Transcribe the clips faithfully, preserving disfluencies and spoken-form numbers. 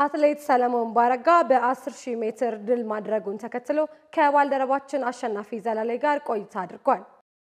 አትሌት ሰለሞን ባረጋ በ10 ሺህ ሜትር ድል ማድረጉን ተከትሎ ከባልደረባችን አሸናፊ ዘላላይ ጋር ቆይታ አድርጓል።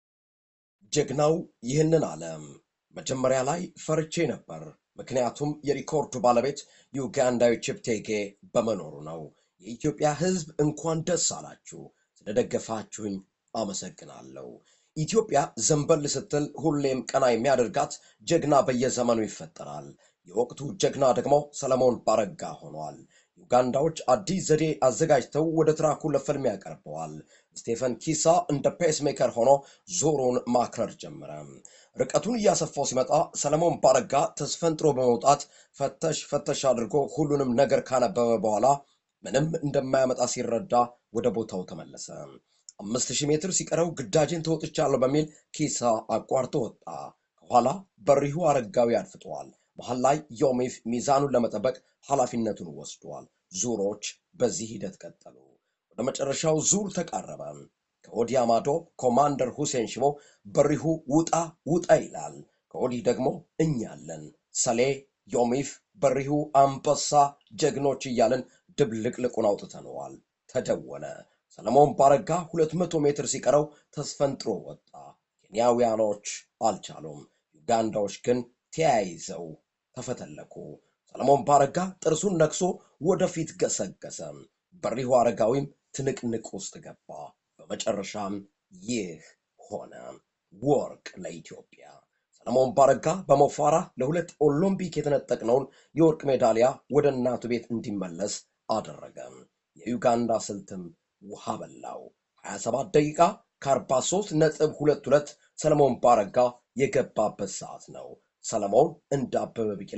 ጀግናው ይህንን ዓለም መጀመሪያ ላይ ፈርቼ ነበር፣ ምክንያቱም የሪኮርዱ ባለቤት ዩጋንዳዊ ቺፕቴጌ በመኖሩ ነው። የኢትዮጵያ ሕዝብ እንኳን ደስ አላችሁ፣ ስለደገፋችሁኝ አመሰግናለሁ። ኢትዮጵያ ዘንበል ስትል ሁሌም ቀና የሚያደርጋት ጀግና በየዘመኑ ይፈጠራል። የወቅቱ ጀግና ደግሞ ሰለሞን ባረጋ ሆኗል። ዩጋንዳዎች አዲስ ዘዴ አዘጋጅተው ወደ ትራኩ ለፍልሚያ ያቀርበዋል። ስቴፈን ኪሳ እንደ ፔስ ሜከር ሆኖ ዞሩን ማክረር ጀመረ። ርቀቱን እያሰፋው ሲመጣ ሰለሞን ባረጋ ተስፈንጥሮ በመውጣት ፈተሽ ፈተሽ አድርጎ ሁሉንም ነገር ካነበበ በኋላ ምንም እንደማያመጣ ሲረዳ ወደ ቦታው ተመለሰ። አምስት ሺህ ሜትር ሲቀረው ግዳጅን ተወጥቻለሁ በሚል ኪሳ አቋርጦ ወጣ። ከኋላ በሪሁ አረጋዊ አድፍጧል። መሃል ላይ ዮሚፍ ሚዛኑን ለመጠበቅ ኃላፊነቱን ወስዷል። ዙሮች በዚህ ሂደት ቀጠሉ። ወደ መጨረሻው ዙር ተቃረበ። ከወዲያ ማዶ ኮማንደር ሁሴን ሽቦ በሪሁ ውጣ ውጣ ይላል። ከወዲህ ደግሞ እኛለን ሰሌ፣ ዮሚፍ፣ በሪሁ፣ አንበሳ ጀግኖች እያልን ድብልቅልቁን አውጥተነዋል። ተደወለ። ሰለሞን ባረጋ ሁለት መቶ ሜትር ሲቀረው ተስፈንጥሮ ወጣ። ኬንያውያኖች አልቻሉም። ዩጋንዳዎች ግን ተያይዘው ተፈተለኩ። ሰለሞን ባረጋ ጥርሱን ነክሶ ወደፊት ገሰገሰ። በሪሁ አረጋዊም ትንቅንቅ ውስጥ ገባ። በመጨረሻም ይህ ሆነ። ወርቅ ለኢትዮጵያ። ሰለሞን ባረጋ በሞፋራ ለሁለት ኦሎምፒክ የተነጠቅነውን የወርቅ ሜዳሊያ ወደ እናቱ ቤት እንዲመለስ አደረገ። የዩጋንዳ ስልትም ውሃ በላው። ሃያ ሰባት ደቂቃ ከ43 ነጥብ ሁለት ሁለት ሰለሞን ባረጋ የገባበት ሰዓት ነው። ሰለሞን እንደ አበበ ቢቂላ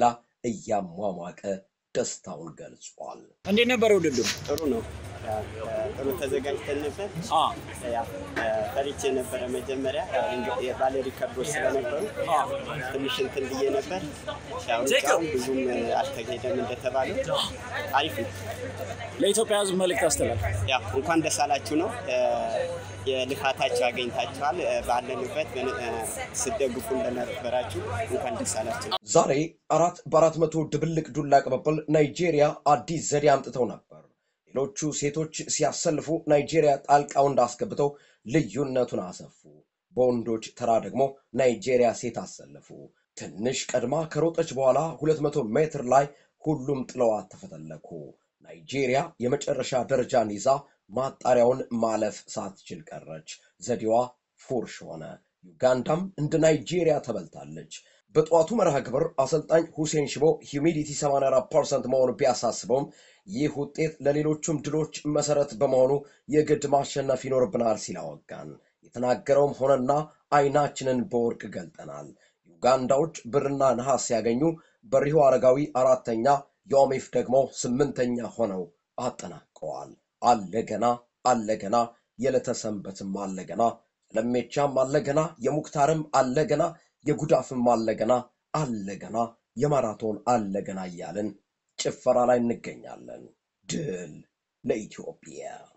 እያሟሟቀ ደስታውን ገልጿል። እንዴት ነበር ውድድሩ? ጥሩ ነው። ጥሩ ተዘጋጅተን ነበር። አ ያ ፈሪቼ ነበር መጀመሪያ የባለ ሪከርዶች ስለነበሩ ትንሽ እንትን ብዬ ነበር። ያው ብዙም አልተገደም እንደተባለው አሪፍ ነው። ለኢትዮጵያ ሕዝብ መልእክት አስተላልፍ። ያ እንኳን ደስ አላችሁ ነው። የልፋታችሁ አገኝታችኋል። ባለንበት ስደግፉ እንደነበራችሁ እንኳን ደስ አላችሁ። ዛሬ አራት በአራት መቶ ድብልቅ ዱላ ቅብብል ናይጄሪያ አዲስ ዘዴ አምጥተው ነበር። ሌሎቹ ሴቶች ሲያሰልፉ ናይጄሪያ ጣልቃው እንዳስገብተው ልዩነቱን አሰፉ። በወንዶች ተራ ደግሞ ናይጄሪያ ሴት አሰልፉ። ትንሽ ቀድማ ከሮጠች በኋላ ሁለት መቶ ሜትር ላይ ሁሉም ጥለዋት ተፈተለኩ። ናይጄሪያ የመጨረሻ ደረጃን ይዛ ማጣሪያውን ማለፍ ሳትችል ቀረች። ዘዴዋ ፉርሽ ሆነ። ዩጋንዳም እንደ ናይጄሪያ ተበልታለች። በጧቱ መርሃ ግብር አሰልጣኝ ሁሴን ሽቦ ሂዩሚዲቲ ሰማንያ አራት ፐርሰንት መሆኑ ቢያሳስበውም ይህ ውጤት ለሌሎቹም ድሎች መሰረት በመሆኑ የግድ ማሸነፍ ይኖርብናል ሲል አወጋን። የተናገረውም ሆነና አይናችንን በወርቅ ገልጠናል። ዩጋንዳዎች ብርና ነሐስ ሲያገኙ በሪሁ አረጋዊ አራተኛ፣ ዮሚፍ ደግሞ ስምንተኛ ሆነው አጠናቀዋል። አለገና አለገና የለተሰንበትም አለገና ለሜቻም አለገና የሙክታርም አለገና የጉዳፍም አለገና አለገና የማራቶን አለገና እያልን ጭፈራ ላይ እንገኛለን። ድል ለኢትዮጵያ።